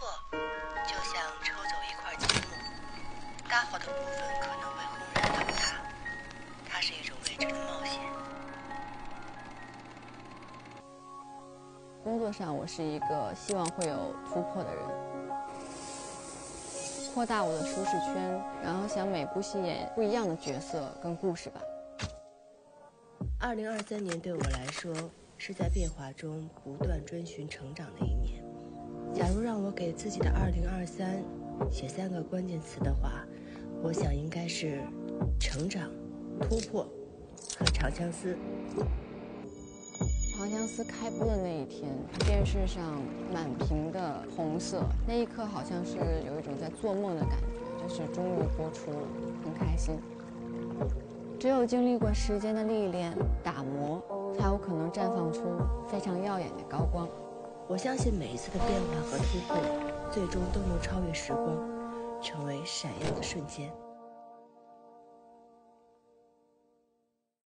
破就像抽走一块积木，大好的部分可能会轰然倒塌，它是一种未知的冒险。 工作上，我是一个希望会有突破的人，扩大我的舒适圈，然后想每部戏演不一样的角色跟故事吧。 2023年对我来说是在变化中不断追寻成长的一年。假如让我给自己的2023写3个关键词的话，我想应该是成长、突破和长相思。 长相思开播的那一天，电视上满屏的红色，那一刻好像是有一种在做梦的感觉，就是终于播出了，很开心。只有经历过时间的历练打磨，才有可能绽放出非常耀眼的高光。 我相信每一次的变化和突破，最终都能超越时光，成为闪耀的瞬间。